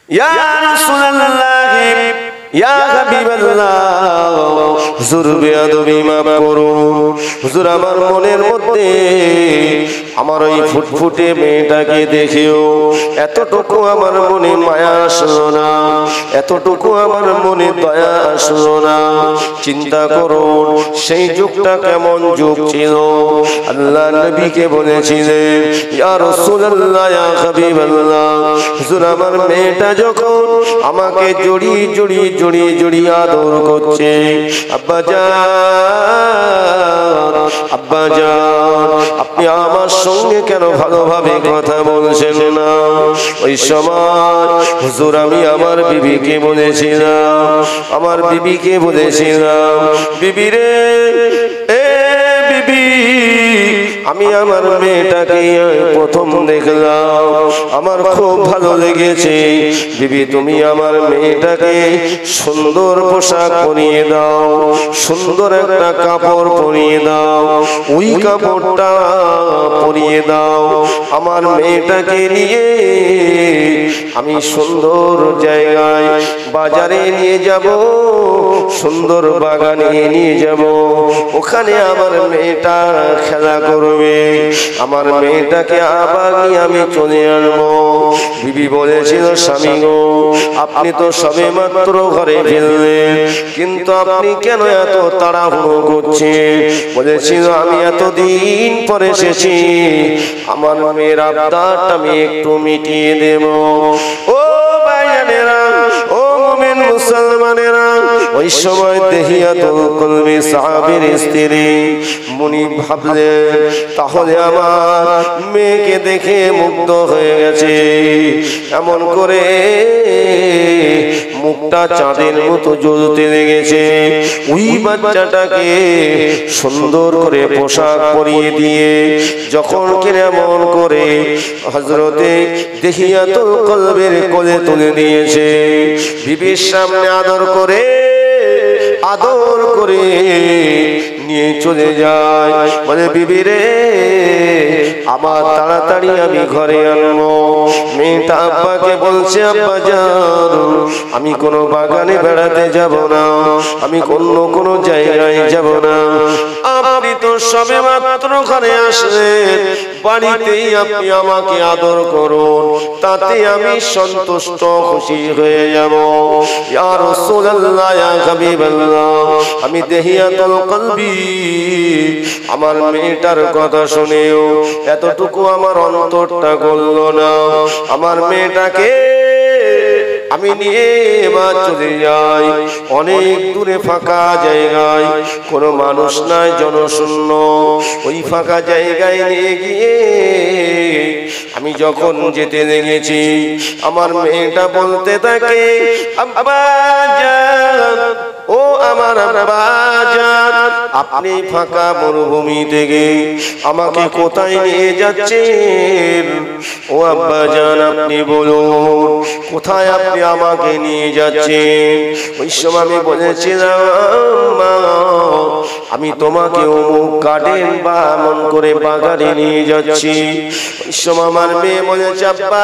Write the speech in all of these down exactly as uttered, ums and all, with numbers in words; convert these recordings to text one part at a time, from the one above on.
ইয়া রাসূলুল্লাহ ইয়া হাবিবাল্লাহ হুজুর বেয়াদবি মাফ করুন হুজুর আমার মনের মধ্যে আমার ওই ফুটফুটে মেয়েটাকে দেখেও এতটুকু আমার মনে মায়া আসলো না, এতটুকু আমার মনে দয়া আসলো না। চিন্তা করুন সেই যুগটা কেমন যুগ ছিল। আল্লাহ নবীকে বলেছিলেন ইয়া রাসূলুল্লাহ ইয়া হাবিবাল্লাহ হুজুর আমার মেয়েটা যখন আমাকে জড়িয়ে জড়িয়ে জড়িয়ে জড়িয়ে আদর করছে, আব্বা জান আব্বা জান আপনি আমার সঙ্গে কেন ভালোভাবে কথা বলছেন না? ওই সময় হুজুর আমি আমার বিবিকে বলেছিলাম, আমার বিবিকে বলেছিলাম বিবি রে এ বিবি আমি আমার মেয়েটাকে প্রথম দেখলাম, আমার খুব ভালো লেগেছে। বিবি তুমি আমার মেয়েটাকে সুন্দর পোশাক পরিয়ে দাও, সুন্দর একটা কাপড় পরিয়ে দাও, ওই কাপড়টা পরিয়ে দাও, আমার মেয়েটাকে নিয়ে আমি সুন্দর জায়গায় বাজারে নিয়ে যাব, সুন্দর বাগানে নিয়ে যাব, ওখানে আমার মেয়েটা খেলা করবে, আমার মেয়েটাকে আবার নিয়ে আমি চলে আসবো। বিবি বলেছিল স্বামী গো আপনি তো সবে মাত্র ঘরে ফিরলেন, কিন্তু আপনি কেন এত তাড়াহুড়ো করছেন? বলেছিল আমি এতদিন পরে এসেছি, আমার মেয়ের আবদারটা আমি একটু মিটিয়ে দেব। ও ভাইয়ানেরা, ও মুমিন মুসলমানেরা, ওই সময় দেহিয়াতুল কলবি সাহাবীর স্ত্রী মুনি ভাবলেন তাহলে আমার মেয়েকে দেখে মুগ্ধ হয়ে গেছে, এমন করে মুখটা চাঁদের মতো জ্বলতে লেগেছে, ওই বাচ্চাটাকে সুন্দর করে পোশাক পরিয়ে দিয়ে যখন কেমন করে হযরতে দেহিয়াতুল কলবের কোলে তুলে দিয়েছে, বিবির সামনে আদর করে আদর করে নিয়ে চলে যায়। বলে বিবি রে আমার তাড়াতাড়ি আমি ঘরে আনবো। মেয়েটা আব্বাকে বলছে আব্বা জান আমি কোনো বাগানে বেড়াতে যাব না, আমি অন্য কোনো জায়গায় যাব না, আপনি তো সবে মাত্র ঘরে আসলেন, বাড়িতেই আপনি আমাকে আদর করুন, তাতে আমি সন্তুষ্ট খুশি হয়ে যাব। ইয়া রাসূলুল্লাহ ইয়া হাবিবাল্লাহ আমি দেহিয়াতুল কলবি আমার মেয়েটার কথা শুনেও এতটুকু আমার অন্তরটা গলল না। আমার মেয়েটাকে আমি নিয়ে এবার চলে যাই অনেক দূরে ফাঁকা জায়গায়, কোনো মানুষ নাই, জনশূন্য, ওই ফাঁকা জায়গায় নিয়ে গিয়ে আমি যখন যেতে লেগেছি আমার মেয়েটা বলতে থাকে আব্বা জান ও আমার আব্বা জান আপনি ফাঁকা মরুভূমি থেকে আমাকে কোথায় নিয়ে যাচ্ছেন? ও আব্বা জান আপনি বলুন কোথায় আপনি আমাকে নিয়ে যাচ্ছেন? ওই সময় আমি বলেছিলাম মা আমি তোমাকে অমুক গার্ডেন বা এমন করে বাগানে নিয়ে যাচ্ছি। ওই সময় আমার মেয়ে বলেছে আব্বা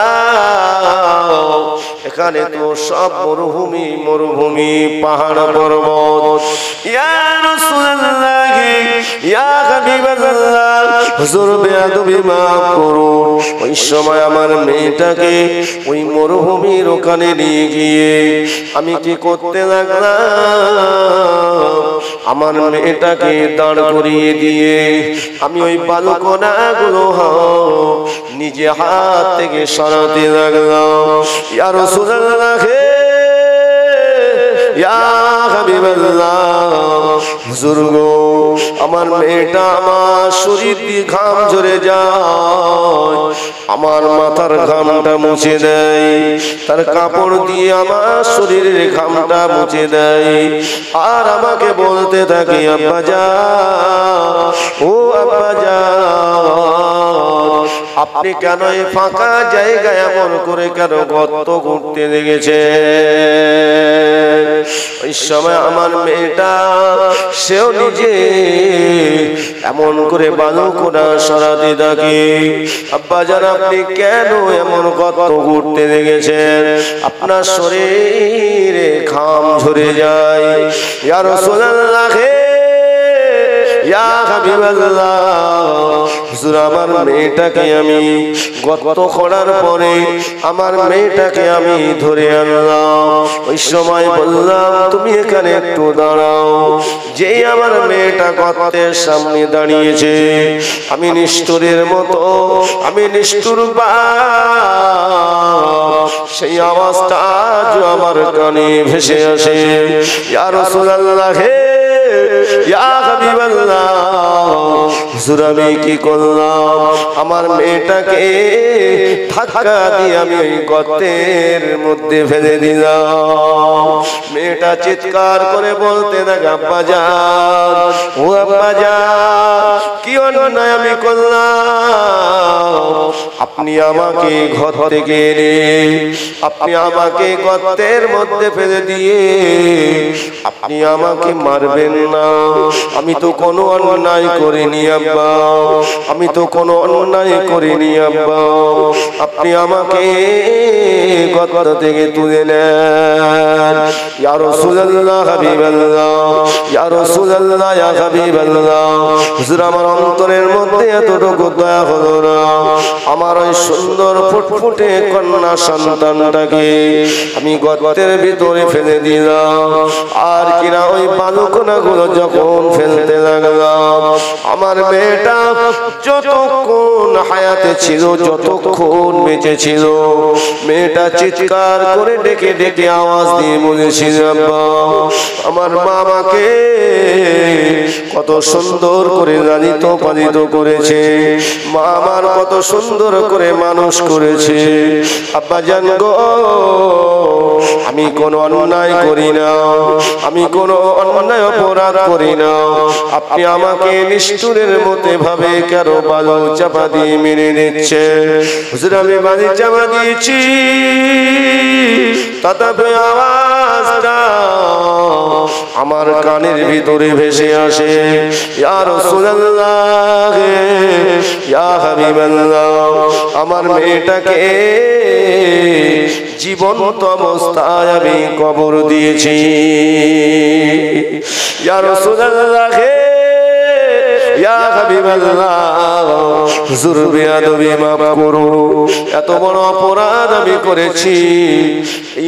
এখানে তো সব মরুভূমি মরুভূমি পাহাড় পর্বত। ইয়া রাসূলুল্লাহ ইয়া হাবিবাল্লাহ হুজুর বেয়াদবি মাফ করুন। ওই সময় আমার মেয়েটাকে ওই মরুভূমির ওখানে নিয়ে গিয়ে আমি কি করতে লাগলাম, আমার মেয়েটাকে দাঁড় করিয়ে দিয়ে আমি ওই বালুকণাগুলো নিজে হাত থেকে সরাতে লাগলাম। ইয়া রাসূলুল্লাহ ইয়া হাবিবাল্লাহ হুজুর গো আমার মেয়েটা আমার শরীর দিয়ে ঘাম ঝরে যায়, আমার মাথার ঘামটা মুছে দেয়, তার কাপড় দিয়ে আমার শরীরের ঘামটা মুছে দেয়, আর আমাকে বলতে থাকে আব্বা জান ও আব্বা জান আপনি কেন এই ফাঁকা জায়গায় এমন করে কেন গর্ত করতে লেগেছে? ওই সময় আমার মেয়েটা সেও নিজে এমন করে বালু কোনা সরাতে থাকে। আব্বা জান আপনি কেন এমন কত ঘুরতে লেগেছেন? আপনার শরীরে ঘাম ঝরে যায়। ইয়া রাসূলুল্লাহ ইয়া হাবিবাল্লাহ, হুজুর আমার মেয়েটাকে আমি গর্ত করার পরে আমার মেয়েটাকে আমি ধরে আনলাম। ওই সময় বললাম তুমি এখানে একটু দাঁড়াও। যেই আমার মেয়েটা গর্তের সামনে দাঁড়িয়েছে, আমি নিষ্ঠুরের মতো আমি নিষ্ঠুর বাপ, সেই আওয়াজটা আজ আমার কানে ভেসে আসে। ইয়া রাসূলুল্লাহ হে ইয়া হাবিবাল্লাহ, হুজুর আমি কি করলাম? আমার মেয়েটাকে ধাক্কা দিয়ে আমি ওই গর্তের মধ্যে ফেলে দিলাম। মেয়েটা চিৎকার করে বলতে থাকে আব্বা জান, ও আব্বা জান কি অন্যায় আমি করলাম? আপনি আমাকে ঘর থেকে এনে আপনি আমাকে গর্তের মধ্যে ফেলে দিয়ে আপনি আমাকে মারবেন না। আমি তো কোনো অন্যায় করিনি আব্বা, আমি তো কোনো অন্যায় করিনি আব্বা। আপনি আমাকে গর্ত থেকে তুলে নেন। ইয়া রাসূলুল্লাহ হাবিবাল্লাহ, ইয়া রাসূলুল্লাহ ইয়া হাবিবাল্লাহ, হুজুর আমার অন্তরের মধ্যে এতটুকু দয়া হলো না। আমার ওই সুন্দর ফুটফুটে কন্যা সন্তানটাকে আমি গর্তের ভিতরে ফেলে দিলাম। আর কিনা ওই বালুকণাগুলো যখন ফেলতে লাগলাম, আমার মেয়েটা যতক্ষণ হায়াতে ছিল, যতক্ষণ বেঁচে ছিল, মেয়েটা চিৎকার করে ডেকে ডেকে আওয়াজ দিয়ে বলেছিল আব্বা আমার মা আমাকে কত সুন্দর করে লালিত পালিত করেছে, মা আমার কত সুন্দর করে মানুষ করেছে। আব্বা জান গো আমি কোনো অন্যায় করি না, আমি কোনো অন্যায় অপরাধ করি না। আপনি আমাকে নিষ্ঠুরের মতো ভাবে কেন বালু চাপা দিয়ে মেরে নিচ্ছে? হুজুর আমি বালি চাপা দিয়েছি, তথাপি আওয়াজটা আমার কানের ভিতরে ভেসে আসে। ইয়া রাসূলুল্লাহ ইয়া হাবিবাল্লাহ, আমার মেয়েটাকে জীবন্ত অবস্থায় আমি কবর দিয়েছি। ইয়া রাসূলুল্লাহ ইয়া হাবিবাল্লাহ, হুজুর বেয়াদবি মাফ করো, এত বড় অপরাধ আমি করেছি, এই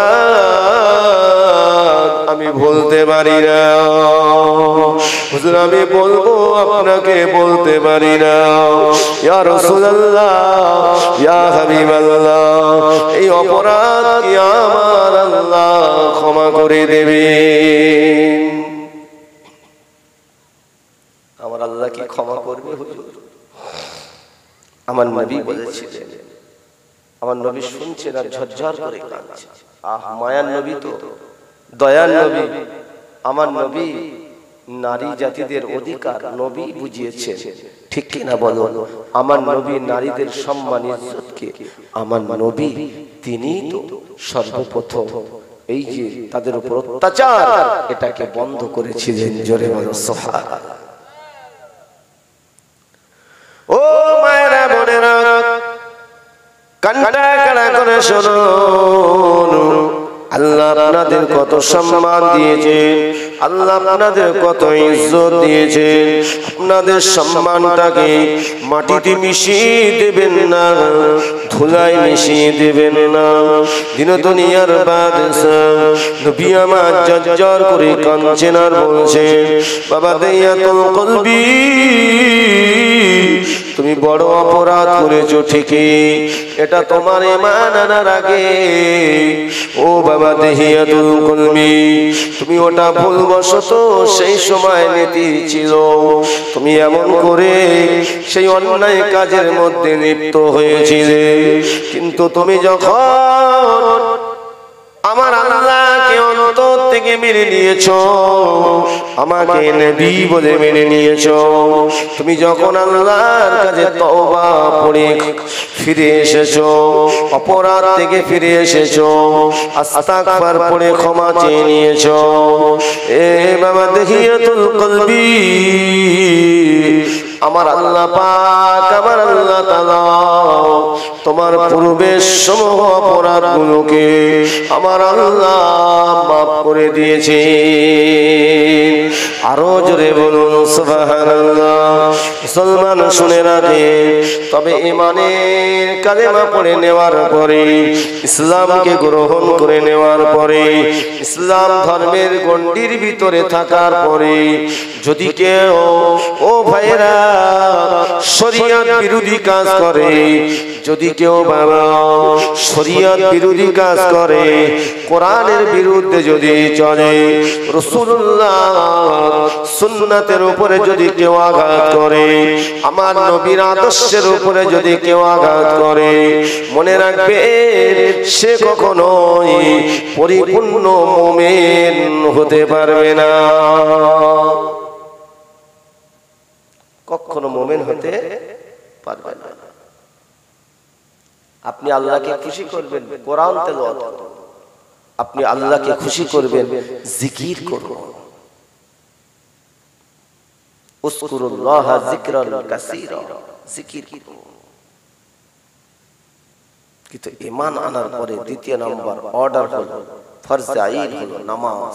অপরাধ আমি বলতে পারি না। হুজুর আমি বলবো আপনাকে বলতে পারি না। ইয়া রাসূলুল্লাহ ইয়া হাবিবাল্লাহ, এই অপরাধ কি আমার আল্লাহ ক্ষমা করে দেবেন? আমার আল্লাহ কি ক্ষমা করবে হুজুর? আমার নবী বলেছিলেন, আমার নবী শুনছেন আর ঝরঝর করে কাঁদছে। আহ মায়ার নবী তো, দয়ার নবী, আমার নবী নারী জাতিদের অধিকার নবী বুঝিয়েছেন, ঠিক কি না বলো? আমার নবী নারীদের সম্মান ইজ্জতকে আমার নবী তিনি তো সর্বপ্রথম এই যে তাদের উপর অত্যাচার এটাকে বন্ধ করেছিলেন। জোরে বলো সুবহানাল্লাহ। ও মায়েরা বোনেরা কান্না কাড়া করে শুনুন, আল্লাহ আপনাদের কত সম্মান দিয়েছেন, আল্লাহ আপনাদের কত ইজ্জত দিয়েছেন। আপনাদের সম্মানটাকে মাটিতে মিশিয়ে দেবেন না, ধুলায় মিশিয়ে দেবেন না। দিন দুনিয়ার বাদশা নবী আমার জজ্জর করে কাঁদছেন আর বলছেন বাবা দাইয়াতুল কলবি তুমি বড় অপরাধ করেছো ঠিকই, এটা তোমার ঈমান আনার আগে ও বাবা দাইয়াতুল কলবি তুমি ওটা ভুলবশত সেই সময় নীতি ছিল, তুমি এমন করে সেই অন্যায় কাজের মধ্যে লিপ্ত হয়েছিলে। কিন্তু তুমি যখন আমার আল্লাহকে অন্তর থেকে মেনে নিয়েছো, আমাকে নবী বলে মেনে নিয়েছো। তুমি যখন আল্লাহর কাছে তওবা পড়ে ফিরে এসেছো, অপরাধ থেকে ফিরে এসেছো, আস্তাগফার পড়ে ক্ষমা চেয়ে নিয়েছো, এ বাবা দেখিয়াতুল কলবি, আমার আল্লাহ পাক, আমার আল্লাহ তাআলা তোমার পূর্বের সমূহ অপরাধগুলোকে আমার আল্লাহ মাফ করে দিয়েছে। আরো জোরে বলুন সুবহানাল্লাহ। মুসলমান শুনে রাখে, তবে ঈমানের কালেমা পড়ে নেওয়ার পরে, ইসলামকে গ্রহণ করে নেওয়ার পরে, ইসলাম ধর্মের গণ্ডির ভিতরে থাকার পরে যদি কেউ, ও ভাইরা, শরীয়ত বিরোধী কাজ করে, যদি কেউ বাবা শরীয়ত বিরোধী কাজ করে, কোরআনের বিরুদ্ধে যদি চলে, রাসূলুল্লাহ সুন্নাতের উপরে যদি কেউ আঘাত করে, আমার নবীর আদর্শের উপরে যদি কেউ আঘাত করে, মনে রাখবে সে কখনোই পরিপূর্ণ মুমিন হতে পারবে না, কখনো মুমিন হতে পারবে না। আপনি আল্লাহকে খুশি করবেন কোরআন তেলাওয়াত করুন, আপনি আল্লাহকে খুশি করবেন জিকির করুন, উযকুরুল্লাহ যিকরান কাসীরা, জিকির করুন। কিন্তু ঈমান আনার পরে দ্বিতীয় নাম্বার অর্ডার হলো ফরজে আইন হলো নামাজ।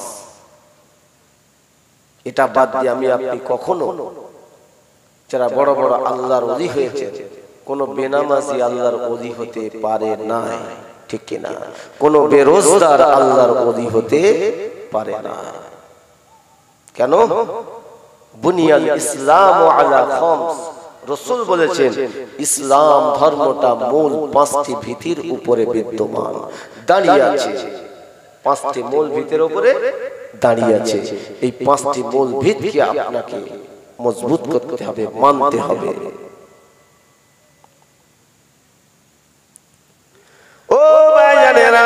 এটা বাদ দিয়ে আমি আপনি কখনো, যারা বড় বড় আল্লাহর ওলি হয়েছে, কোন বেনামাজি আল্লাহর ওলি হতে পারে না, ঠিক কিনা? কোন বেরোজগার আল্লাহর ওলি হতে পারে না। কেন? বুনিয়াল ইসলাম আলা খামস, রাসূল বলেছেন ইসলাম ধর্মটা মূল পাঁচটি ভিত্তির উপরে বিদ্যমান, দাঁড়িয়ে আছে। পাঁচটি মূল ভিত্তির উপরে দাঁড়িয়ে আছে। এই পাঁচটি মূল ভিত্তিকে আপনাকে মজবুত করতে হবে, মানতে হবে। ও ভাইজানেরা,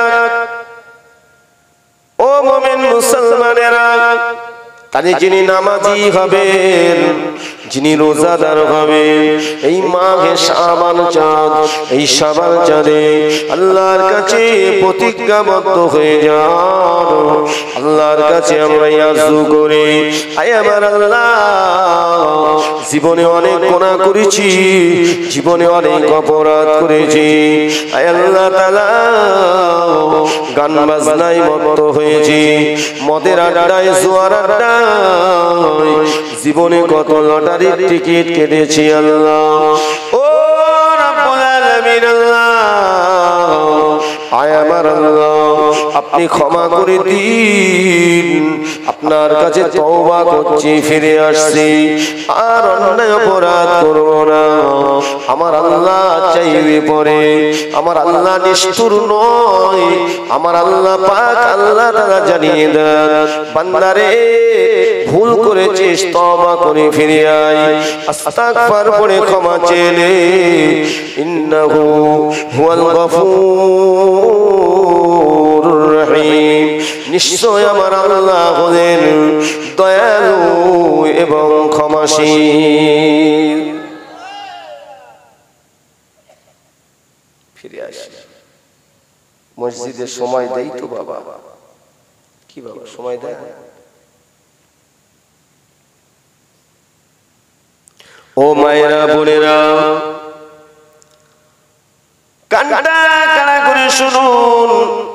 ও মুমিন মুসলমানেরা, তাহলে যিনি নামাজি হবেন, যিনি রোজাদার হবেন, এই মাহে শাবান চাঁদ, এই শাবান চাঁদে আল্লাহর কাছে প্রতিজ্ঞাবদ্ধ হয়ে যান। আল্লাহর কাছে আমরা আরজু করি, আয় আমার আল্লাহ, জীবনে অনেক গুনাহ করেছি, জীবনে অনেক অপরাধ করেছি, আয় আল্লাহ তাআলা, গান বাজনায় মত্ত হয়েছি, মদের আড্ডায়, জুয়ার আড্ডায়, জীবনে কত লটারির টিকিট কেটেছি আল্লাহ। ও রব্বুল আলামিন আল্লাহ, আয় আমার আল্লাহ, আপনি ক্ষমা করে দিন। আপনার কাছে তওবা করছি, ফিরে আসছি, আর অন্যায় অপরাধ করব না। আমার আল্লাহ চাইবে পরে, আমার আল্লাহ নিষ্ঠুর নয়, আমার আল্লাহ পাক আল্লাহ তাআলা জানিয়ে দেন, বান্দারে ভুল করেছিস, তওবা করে ফিরে আয়, আস্তাগফার পড়ে ক্ষমা চেয়ে, ইন্নাহু হুয়াল গফুরুর রহিম, নিশ্চয় আমার আল্লাহ হলেন দয়ালু এবং ক্ষমাশীল। ফিরে আসি। মসজিদে সময় দেই তো বাবা, কি বাবা সময় দেয়? ও মায়েরা, বোনেরা, কান্না কারা করে শুনুন।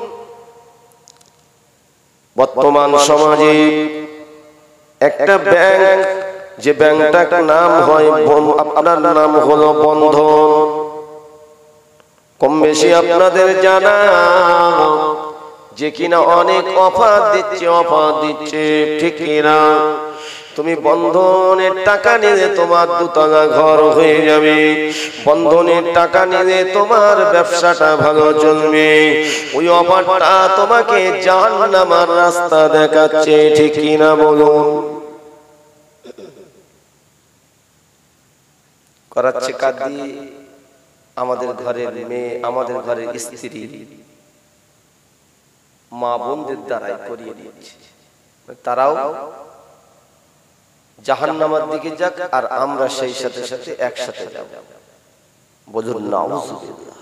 বর্তমান সমাজে একটা ব্যাংক, যে ব্যাংকটার নাম হয়, আপনার নাম হলো বন্ধন, কম বেশি আপনাদের জানা, যে কিনা অনেক অফার দিচ্ছে, অফার দিচ্ছে, ঠিক কিনা? তুমি বন্ধনের টাকা নিলে তোমার দুতলা ঘর হয়ে যাবে, বন্ধনের টাকা নিলে তোমার ব্যবসাটা ভালো চলবে, ওই অফারটা তোমাকে জাহান্নামের রাস্তা দেখাচ্ছে, ঠিক কিনা বলুন? করাচ্ছে কাজ দিয়ে আমাদের ঘরের মেয়ে, আমাদের ঘরের স্ত্রী, মা বোনদের দ্বারাই করিয়ে দিয়েছে। তারাও জাহান্নামের দিকে যাক আর আমরা সেই সাথে সাথে একসাথে যাব। বলুন নাউযুবিল্লাহ।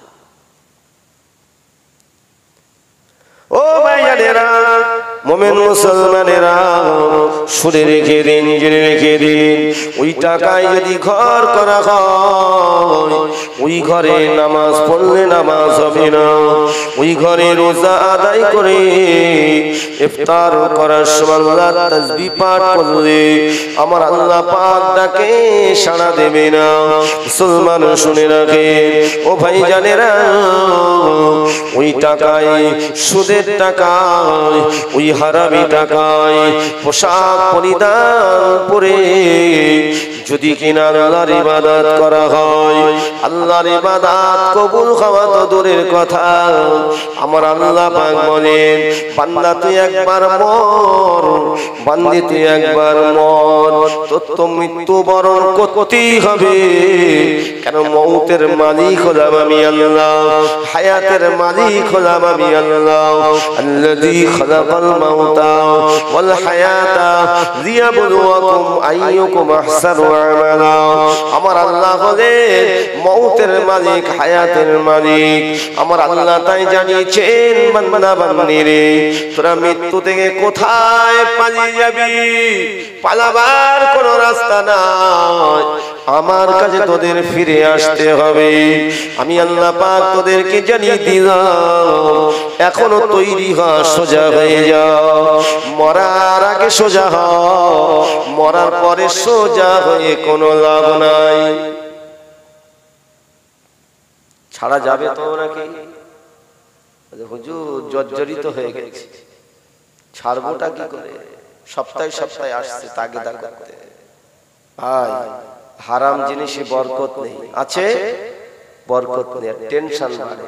ও ভাইয়ানেরা, মুমিন মুসলমানেরা, শুনে রেখে দিন, জেনে রেখে দিন, ওই টাকায় যদি ঘর করা হয়, ওই ঘরে নামাজ পড়লে নামাজ হবে না, ওই ঘরে রোজা আদায় করে ইফতার করার সময় আল্লাহর তাসবিহ পাঠ করলে আমার আল্লাহ পাক ডাকে সাড়া দেবে না। মুসলমান শুনে রাখে, ও ভাইজানেরা, ওই টাকায়, সুদের টাকায়, ওই হারামি টাকায় পোশাক পরিধান করে যদি কিনা আল্লাহর ইবাদত করা হয়, আল্লাহর ইবাদত কবুল হওয়া তো দূরের কথা, আমার আল্লাহ পাক বলেন, বান্দা তুই একবার মর, বান্দি তুই একবার মর, তোর তো মৃত্যু বরণ করতেই হবে। কেন? মৌতের মালিক হলাম আমি আল্লাহ, হায়াতের মালিক হলাম আমি আল্লাহ। আল্লাযী খালাকাল মাউতা ওয়াল হায়াতা লিয়াবলুয়াকুম আইয়ুকুম আহসানু আমালা। আমার আল্লাহ হলেন মৌতের মালিক, হায়াতের মালিক। আমার আল্লাহ তাই জানিয়েছেন, বান্দা বান্দিরে, তোরা মৃত্যু থেকে কোথায় পালিয়ে যাবি? পালাবার কোনো রাস্তা নাই, আমার কাছে তোদের ফিরে আসতে হবে। আমি আল্লাহ পাক তোদেরকে জানিয়ে দিলাম, এখনো তৈরি হ, সোজা হয়ে যাও। মরার আগে সোজা হ, মরার পরে সোজা হয়ে কোনো লাভ নাই। ছাড়া যাবে তো নাকি? হুজুর জর্জরিত হয়ে গেছে, ছাড়বোটা কি করে? সপ্তাহে সপ্তাহে আসছে তাগিদা করতে। ভাই, হারাম জিনিসে বরকত নেই, আছে বরকত নেই, টেনশন বাড়ে।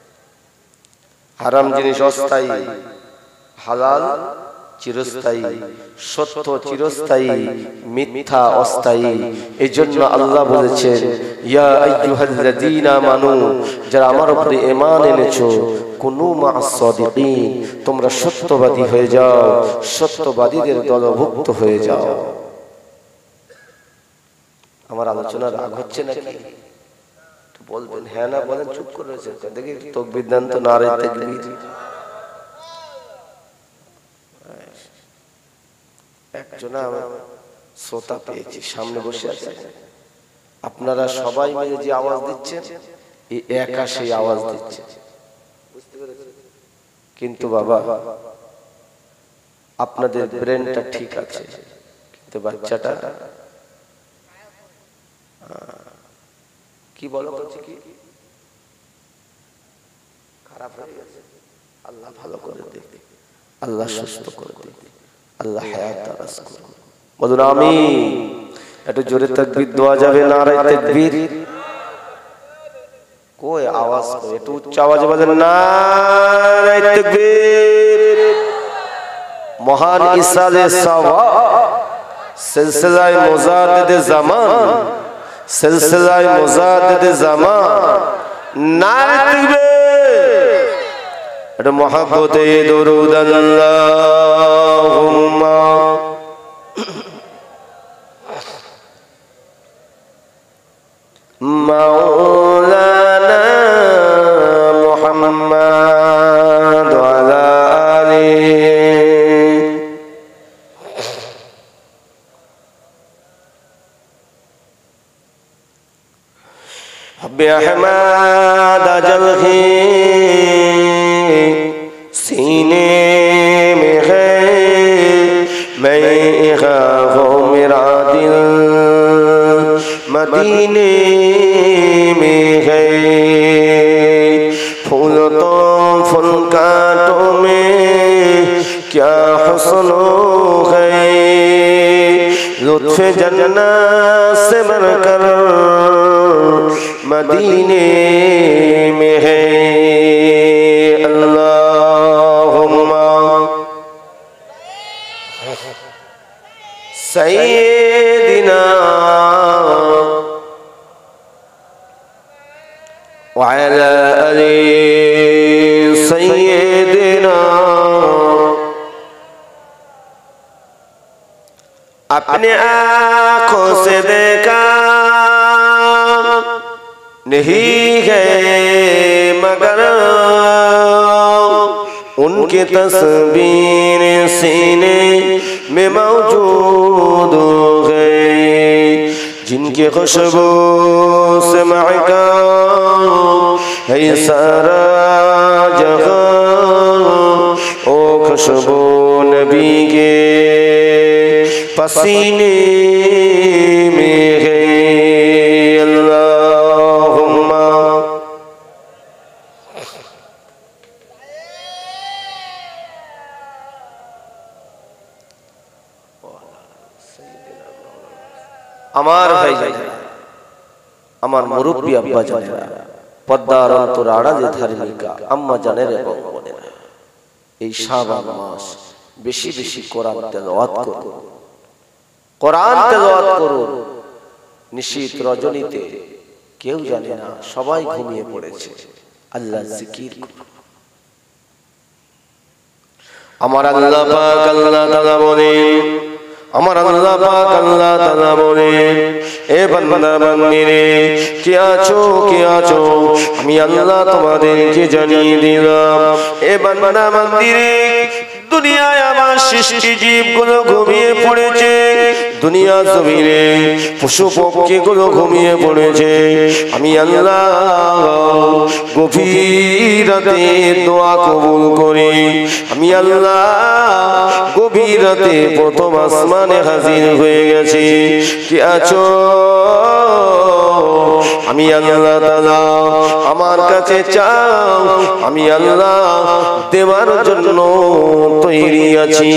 হারাম জিনিস অস্থায়ী, হালাল চিরস্থায়ী, সত্য চিরস্থায়ী, মিথ্যা অস্থায়ী। এই জন্য আল্লাহ বলেছেন, ইয়া আইয়ুহাল্লাযীনা আমানু, যারা আমার উপরে ঈমান এনেছো, কুনু মা'আস সাদিকিন, তোমরা সত্যবাদী হয়ে যাও, সত্যবাদীদের দলভুক্ত হয়ে যাও। আমার আলোচনা রাগ হচ্ছে নাকি? বলবেন হ্যাঁ না বলেন, চুপ করে রয়েছে। দেখি তাকবীর দেন তো, নারে তাকবীর। একজনা শ্রোতা পেয়েছি, সামনে বসে আছে। আপনারা সবাই মিলে যে আওয়াজ দিচ্ছেন, এই একা সেই আওয়াজ দিচ্ছে, কিন্তু বাবা আপনাদের ব্রেনটা ঠিক আছে, কিন্তু বাচ্চাটা কি বলো করছে, কি খারাপ হয়ে গেছে। আল্লাহ ভালো করে দেখ, আল্লাহ সুস্থ করে দেখ, আল্লাহ হায়াত দারাজ করুন। বলুন আমিন। একটু জোরে তাকবীর দেওয়া যাবে? নারে তাকবীর। কই আওয়াজ, একটু উচ্চ আওয়াজে বলেন নারে তাকবীর। মহান ইসালে সাওয়া, সিলসিলায়ে মুজাদ্দিদে জামান, সিলসিলায়ে মুজাদ্দিদে জামান, নারে তাকবীর। এটা মহব্বতে দরুদ আল্লাহুম্মা মাওলানা মুহাম্মাদ ওয়া আলা আলিহি। হব্বে আহমদ আজলহি सीने में है, मैं खाऊं मेरा दिल मदीने में है। फूल तो फूल कांटों में क्या हुस्न है, लुत्फ़ जन्नत से बढ़कर मदीने में है। सय्यिदिना व अला आलि सय्यिदिना अपने आँखों से देखा नहीं है मगर उनकी तस्वीर सीने में मौजूद है, जिनकी खुशबू से महका है सारा जहां, ओ खुशबू नबी के पसीने में है। अल्लाहुम्मा আমার ভাই জানেরা, আমার মুরব্বী আব্বা জানেরা, পদ্মার অন্তর আড়ালে ধার্মিকা আম্মা জানেরা এবং বোনেরা, এই শাবান মাস বেশি বেশি কোরআন তেলাওয়াত করুন, কোরআন তেলাওয়াত করুন। নিশীত রজনীতে কেউ জানে না, সবাই ঘুমিয়ে পড়েছে, আল্লাহ জিকির করুন। আমার আল্লাহ পাক আল্লাহ তাআলা বলেন, আমার আল্লাহ পাক আল্লাহ তাআলা বলেন, এ বান্দা বান্দিরে কে আছো কে আছো, আমি আল্লাহ তোমাদেরকে জানিয়ে দিলাম। এ বান্দা বান্দিরে দুনিয়ায় আমার সৃষ্টি জীবগুলো ঘুমিয়ে পড়েছে, দুনিয়া জমিনে পশু পক্ষীগুলো ঘুমিয়ে পড়েছে, আমি আল্লাহ গভীর রাতে দোয়া কবুল করি, আমি আল্লাহ গভীর রাতে প্রথম আসমানে হাজির হয়ে গেছি। কি আছো? আমি আল্লাহ তাআলা আমার কাছে চাও, আমি আল্লাহ দেওয়ার জন্য তৈরি আছি।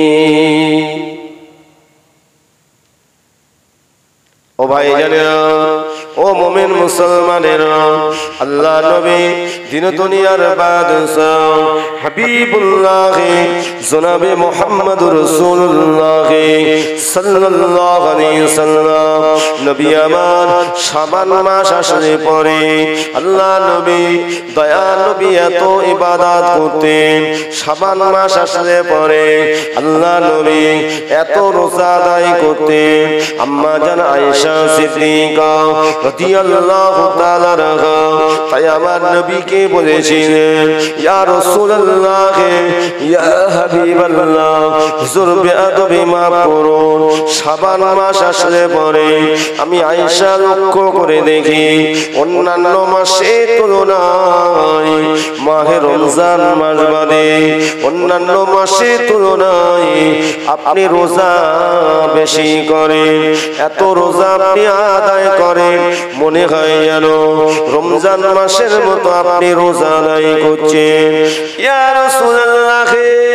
ও ভাই জানেরা, ও মুমিন মুসলমানেরা, আল্লাহ নবী দিন দুনিয়ার বাদশাহ হাবিবুল্লাহ জনাবে মুহাম্মদুর রাসূলুল্লাহ সাল্লাল্লাহু আলাইহি ওয়াসাল্লাম নবী আমার শাবান মাস আসলে পরে আল্লাহ নবী দয়া নবী এত ইবাদত করতেন, শাবান মাস আসলে পরে আল্লাহ নবী এত রোজা আদায় করতেন। আম্মা জান আয়েশা সিদ্দিকা রাদিয়াল্লাহু তাআলা রাহা তাই আমার নবীকে বলেছিলেন, ইয়া রাসূলুল্লাহ ইয়া হাবিবাল্লাহ, হুজুর বেয়াদবি মাফ করুন, শাবান মাস আসলে পরে আমি আয়েশা লক্ষ্য করে দেখি অন্যান্য মাসের তুলনায় মাহে রমজান মাস বাদে অন্যান্য মাসের তুলনায় আপনি রোজা বেশি করেন। এত রোজা আপনি আদায় করেন, মনে হয় যেন রমজান মাসের মতো আপনি রোজা আদায় করছেন। ইয়া রাসূলুল্লাহ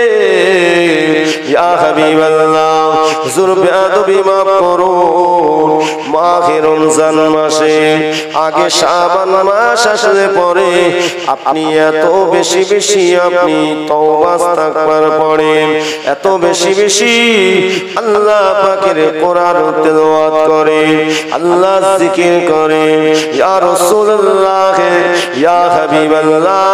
ইয়া হাবিবাল্লাহ, হুজুর বেয়াদবি মাফ করুন, মাহে রমজান মাসে আগে শাবান মাস আসলে পরে আপনি এত বেশি বেশি আপনি তওবা ইস্তিগফার পড়েন, এত বেশি বেশি আল্লাহ পাকের কোরআন তেলাওয়াত করেন, আল্লাহ জিকির করেন। ইয়া রাসূলুল্লাহ ইয়া হাবিবাল্লাহ,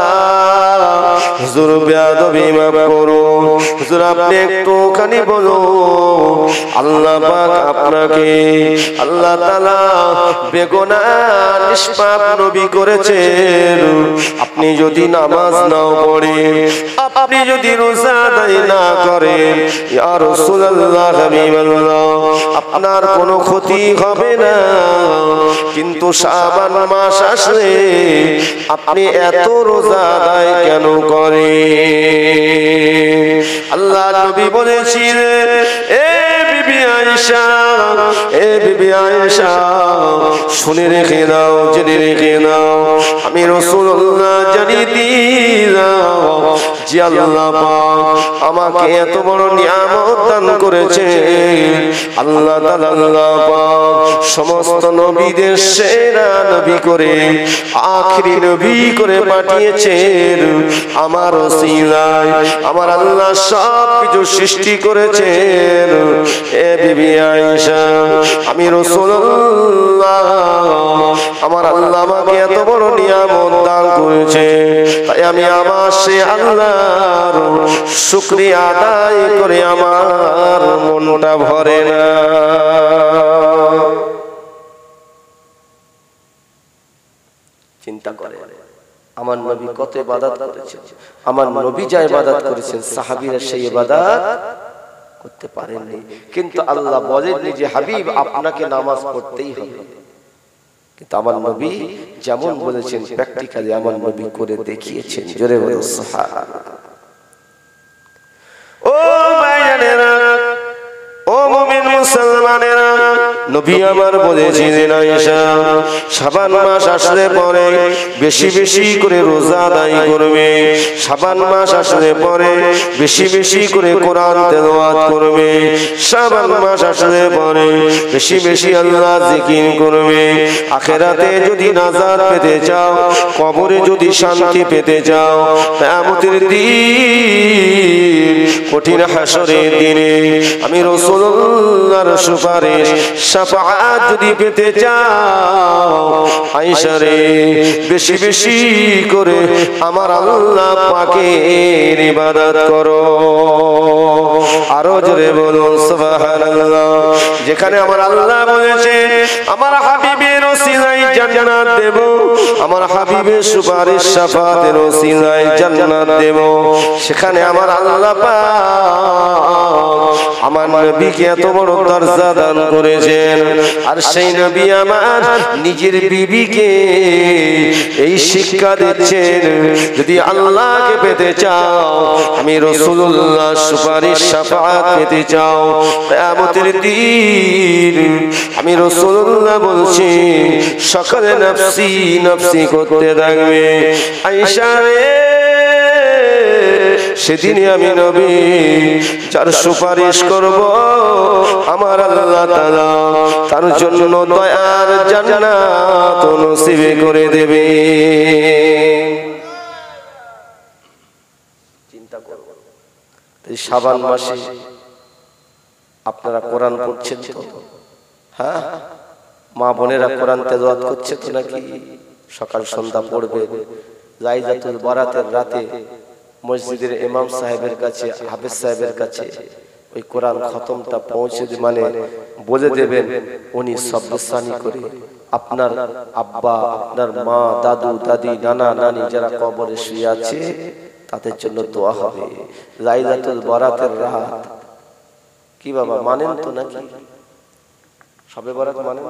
হুজুর বেয়াদবি মাফ করুন, হুজুর আপনি একটুখানি বলুন আল্লাহ পাক আপনাকে আল্লাহ তাআলা বেগুনাহ নিষ্পাপ নবী করেছেন। আপনি যদি নামাজ নাও পড়েন, আপনি যদি রোজা আদায় না করেন, ইয়া রাসূলুল্লাহ হাবিবাল্লাহ আপনার কোনো ক্ষতি হবে না, কিন্তু শাবান মাস আসলে আপনি এত রোজা আদায় কেন করেন? আল্লাহ নবী বলেছিলেন, এ বিবি আয়েশা, এ বিবি আয়েশা শুনে রেখে দাও, জেনে রেখে দাও, আমি রাসূলুল্লাহ জানিয়ে দিলাম যে আল্লাহ পাক আমাকে এত বড় নিয়ামত দান করেছেন। আল্লাহ তাআলা আল্লাহ পাক সমস্ত নবীদের সেরা নবী করে আখেরি নবী করে পাঠিয়েছেন আমার ওসিলায়। আমার আল্লাহ সব কিছু সৃষ্টি করেছেন। এ বিবি আয়েশা, আমি রাসূলুল্লাহ আমার আল্লাহ আমাকে এত বড় নিয়ামত দান করেছে, তাই আমি আমার সে আল্লাহ আপনার শুকরিয়া আদায় করে আমার মনটা ভরে না। চিন্তা করে আমার নবী কত ইবাদত করেছেন, আমার নবী যা ইবাদত করেছেন সাহাবীরা সেই ইবাদত করতে পারেননি, কিন্তু আল্লাহ বলেননি যে হাবিব আপনাকে নামাজ পড়তেই হবে, কিন্তু আমার নবী যেমন বলেছেন প্র্যাকটিক্যালি আমার নবী করে দেখিয়েছেন। জোরে বলো সুবহানাল্লাহ। ও ভাইয়েরা, ও মুমিন মুসলমানেরা, নবী আমার বলেছিলেন আয়েশা শাবান মাস আসলে পরে বেশি বেশি করে রোজা আদায় করবে, শাবান মাস আসলে পরে বেশি বেশি করে কোরআন তেলাওয়াত করবে, শাবান মাস আসলে পরে বেশি বেশি আল্লাহ জিকির করবে। আখিরাতে যদি নাজাত পেতে চাও, কবরে যদি শান্তি পেতে চাও, কিয়ামতের দিন কঠিন হাসরের দিনে আমি রাসূলুল্লাহর সুপারিশ শাফাআত যদি পেতে চাও, আয়েশা রে বেশি বেশি করে আমার আল্লাহ পাকের ইবাদত করো। আরো জোরে বলুন সুবহানাল্লাহ। যেখানে আমার আল্লাহ বলেছে আমার হাবিবের ওসিলায় জান্নাত দেব, আমার হাবিবের সুপারিশ শাফাআতের ওসিলায় জান্নাত দেব, সেখানে আমার আল্লাহ পাক আমার নবীকে এত বড় দরজা দান করেছেন। আর সেই নবী আমার নিজের বিবিকে এই শিক্ষা দিচ্ছেন, যদি আল্লাহকে পেতে চাও, আমি রাসূলুল্লাহ সুপারিশ শাফাআত পেতে চাও, কিয়ামতের দিন আমি রাসূলুল্লাহ বলছি সকলে নফসি নফসি করতে থাকবে। আয়েশা রে সেদিনে আমি নবী যার সুপারিশ করব আমার আল্লাহ তাআলা তার জন্য দয়ার জান্নাত নসিব করে দেবে। চিন্তা করুন, এই শাবান মাসে আপনারা কোরআন পড়ছেন তো? হ্যাঁ, মা বোনেরা কোরআন তেলাওয়াত করছে তো নাকি? সকাল সন্ধ্যা পড়বে। লাইলাতুল বারাতের রাতে মসজিদের ইমাম সাহেবের কাছে, হাফেজ সাহেবের কাছে ওই কোরআন খতমটা পৌঁছে মানে বলে দেবেন, উনি শব্দস্থানী করে আপনার আব্বা, আপনার মা, দাদু, দাদি, নানা, নানি যারা কবরে শুয়ে আছে তাদের জন্য দোয়া হবে। লাইলাতুল বারাতের রাত কি বাবা মানেন তো নাকি? সবে বরাত মানেন?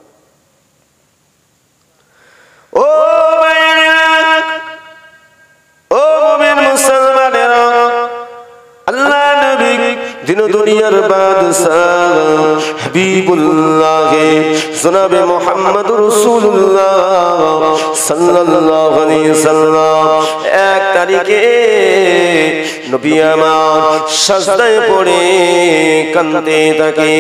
ও ও মুমিন মুসলমানেরা, আল্লাহ নবী দিন দুনিয়ার বাদশাহ হাবিবুল্লাহ জনাবে মুহাম্মদ রাসূলুল্লাহ সাল্লাল্লাহু আলাইহি সাল্লাম এক তারিখে নবী আমার সাজদায় পড়ে কাঁদতে থাকে।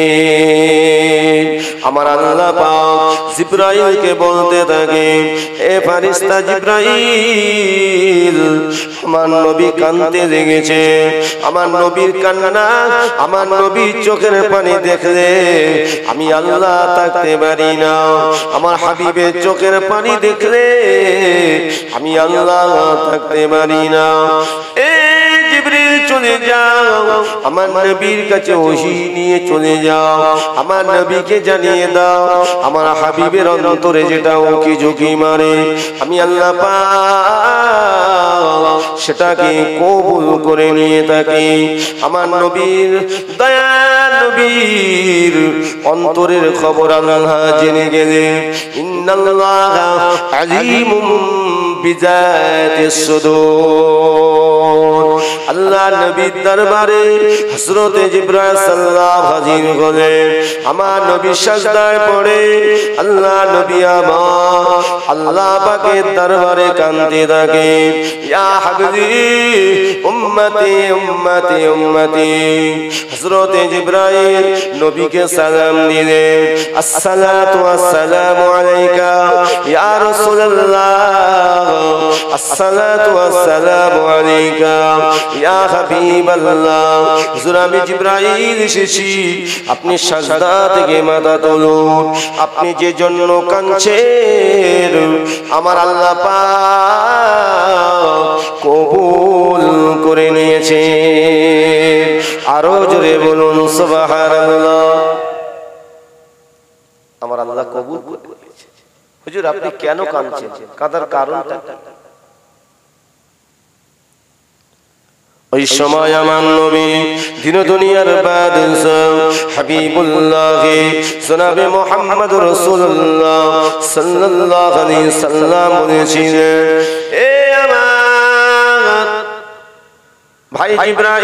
আমার আল্লাহ পাক জিবরাইলকে বলতে থাকে, এ ফেরেশতা জিবরাইল, আমার নবী কাঁদতে লেগেছে, আমার নবীর কান্না, আমার নবীর চোখের পানি দেখলে আমি আল্লাহ থাকতে পারি না, আমার হাবিবের চোখের পানি দেখলে আমি আল্লাহ থাকতে পারি না। এ জিবরিল চলে যাও, আমার নবীর কাছে ওহী নিয়ে চলে যাও, আমার নবীকে জানিয়ে দাও আমার হাবিবের অন্তরে যেটা উকি ঝুঁকি মারে আমি আল্লাহ পাক সেটাকে কবুল করে নিয়ে থাকি। আমার নবীর দয়া নবীর অন্তরের খবর আল্লাহ জেনে গেলে, ইন্নাল্লাহা আলিমুম বিযাতিস সুদূর। আল্লাহ নবীর দরবারে হযরতে জিবরাইল সাল্লাল্লাহু হাজির হলেন। আমার নবী সাজদায় পড়ে আল্লাহ নবী আমার আল্লাহ পাকের দরবারে কাঁদতে থাকে, ইয়া হাবিবি উম্মতি উম্মতি উম্মতি। হযরতে জিবরাইল নবীকে সালাম দিলেন, আসসালাতু ওয়াসসালামু আলাইকা ইয়া রাসূলুল্লাহ, আসসালাতু ওয়াসসালামু আলাইকা ইয়া হাবিবাল্লাহ। হুজুর আমি জিবরাইল এসেছি, আপনি সাজদা থেকে মাথা তুলুন, আপনি যে জন্য কাঁদছেন আমার আল্লাহ পাক কবুল দিয়েছে। আরো জোরে বলুন সুবহানাল্লাহ। আমার আল্লাহ কবুল করে নিয়েছে। হুজুর আপনি কেন কাঁদছেন? কাঁদার কারণটা ওই সময় আমার নবী দিন দুনিয়ার বাদশাহ হাবিবুল্লাহ জনাবে মুহাম্মদ রাসূলুল্লাহ সাল্লাল্লাহু আলাইহি সাল্লাম বলেছিলেন, এ আমার ভাই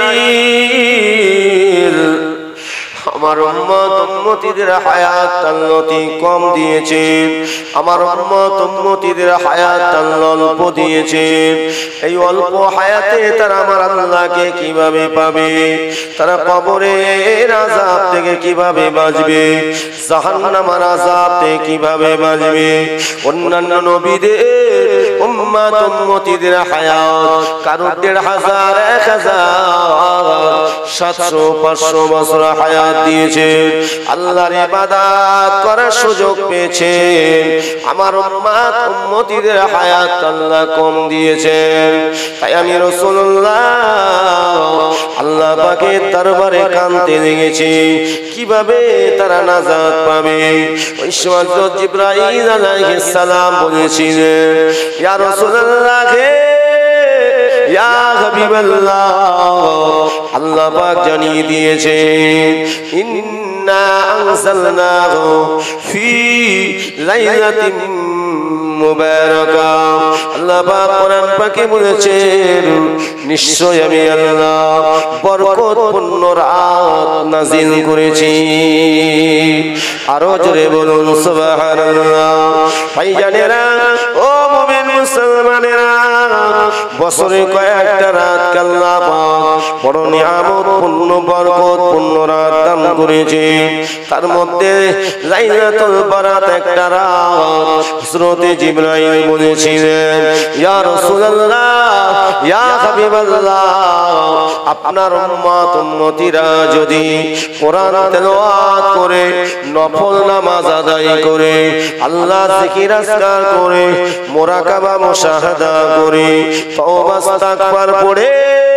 জিবরাইল, আমার উম্মত উম্মতীদের হায়াত আল্লাহ কম দিয়েছে, আমার উম্মত উম্মতীদের হায়াত আল্লাহ অল্প দিয়েছে। এই অল্প হায়াতে তারা আমার আল্লাহকে কিভাবে পাবে? তারা কবরের আযাব থেকে কিভাবে বাঁচবে? জাহান্নামের আযাব থেকে কিভাবে বাঁচবে? অন্যান্য নবীদের উম্মত উম্মতীদের হায়াত কারো দেড় হাজার, এক হাজার, সাতশো, পাঁচশো বছর হায়াত দিয়েছে, আল্লাহর ইবাদত করার সুযোগ পেয়েছে। আমার উম্মত উম্মতীদের হায়াত আল্লাহ কম দিয়েছেন। তাই আমি রাসূলুল্লাহ আল্লাহ পাকের দরবারে কাঁদতে লেগেছি, কিভাবে তারা নাজাত পাবে। ওই সময় জিবরাইল আলাইহিস সালাম বলেছিলেন, ইয়া রাসূলুল্লাহ হে, ইয়া হাবিবাল্লাহ, আল্লাহ পাক জানিয়ে দিয়েছেন, ইন্না আনজালনাহু ফি লাইলাতিন মুবারাকা। আল্লাহ পাক কোরআন পাকে বলেছেন, নিশ্চয় আমি আল্লাহ বরকতপূর্ণ রাত নাযিল করেছি। আরো জোরে বলুন সুবহানাল্লাহ। ভাইজানেরা, ও মুমিন মুসলমানেরা, বছরে কয়েকটা রাত আল্লাহ পাক বড় নিয়ামতপূর্ণ বরকতপূর্ণ রাত দান করেছে। তার মধ্যে লাইলাতুল বারাত একটা রাত। হযরতে জিবরাইল বলেছিলেন, ইয়া রাসূলুল্লাহ, ইয়া হাবিবাল্লাহ, আপনার উম্মত উম্মতিরা যদি কোরআন তেলাওয়াত করে, নফল নামাজ আদায় করে, আল্লাহর জিকির আজকার করে, মুরাকাবা মুশাহাদা করে, তওবা ইস্তিগফার পড়ে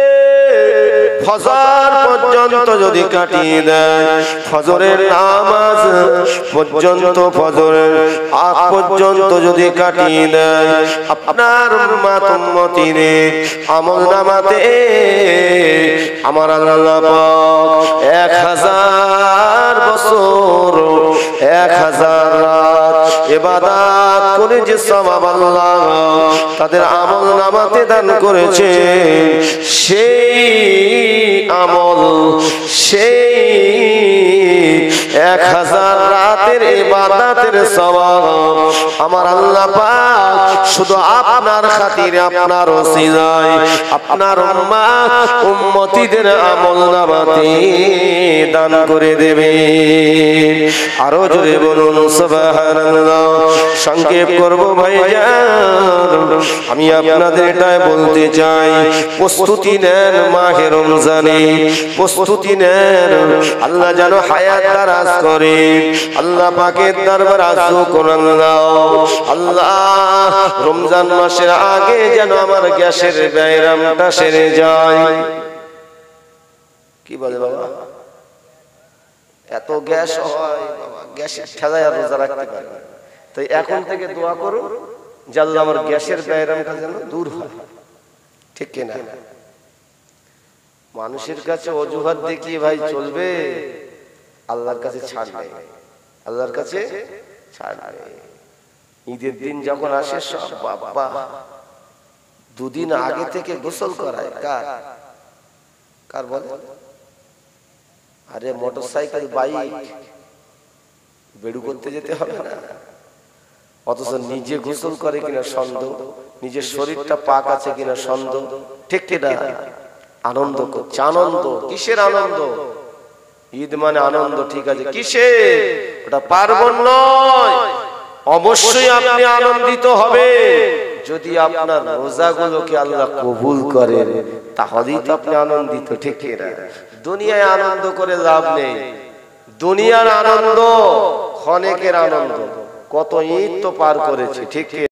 ফজর পর্যন্ত যদি কাটিয়ে দেয়, ফজরের নামাজ পর্যন্ত, ফজরের আগ পর্যন্ত যদি কাটিয়ে দেয়, আপনার উম্মত উম্মতিরে আমলনামাতে আমার আল্লাহ পাক এক হাজার বছর, এক হাজার রাত ইবাদত করে যে সওয়াব আল্লাহ তাদের আমলনামাতে দান করেছে, সেই আমল, সেই এক হাজার রাতের ইবাদতের সওয়াব আমার আল্লাহ পাক শুধু আপনার খাতিরে, আপনার ওসিলায়, আপনার উম্মত উম্মতীদের আমলনামাতে দান করে দেবে। আরো জোরে বলুন সুবহানাল্লাহ। সংক্ষেপ করব ভাইজান, আমি আপনাদের এটাই বলতে চাই, প্রস্তুতি নেন মাহে রমজানে, প্রস্তুতি নেন। আল্লাহ যেন হায়াত দারাজ করে, আল্লাহ পাকের দরবার আরজু করুন, আল্লাহ রমজান মাসের আগে যেন আমার গ্যাসের ব্যায়ামটা সেরে যায়। কি বলে বাবা? এত গ্যাস হয় বাবা, গ্যাসের ঠেলায় আর রোজা রাখতে পারে না। তাই এখন থেকে দোয়া করো যে আল্লাহ আমার গ্যাসের ব্যায়ামটা যেন দূর হয়। ঠিক কিনা? মানুষের কাছে অজুহাত দেখিয়ে ভাই চলবে? আল্লাহর কাছে ছাড় নেই, আল্লাহর কাছে ছাড় নেই। ঈদের দিন যখন আসে সব বাবা দুদিন আগে থেকে গোসল করায়। কার কার বলে? আরে মোটরসাইকেল, বাইক বেড়ু করতে যেতে হবে না, অথচ নিজে গোসল করে কিনা সন্দেহ, নিজের শরীরটা পাক আছে কিনা সন্দেহ। ঠিক কিনা? আনন্দ করছে। আনন্দ কিসের আনন্দ? ঈদ মানে আনন্দ, ঠিক আছে, কিসের? ওটা পার্বণ নয়। অবশ্যই আপনি আনন্দিত হবে যদি আপনার রোজাগুলোকে আল্লাহ কবুল করেন, তাহলেই তো আপনি আনন্দিত। ঠিক কিনা? দুনিয়ায় আনন্দ করে লাভ নেই। দুনিয়ার আনন্দ ক্ষণিকের আনন্দ, কত ঈদ তো পার করেছে। ঠিক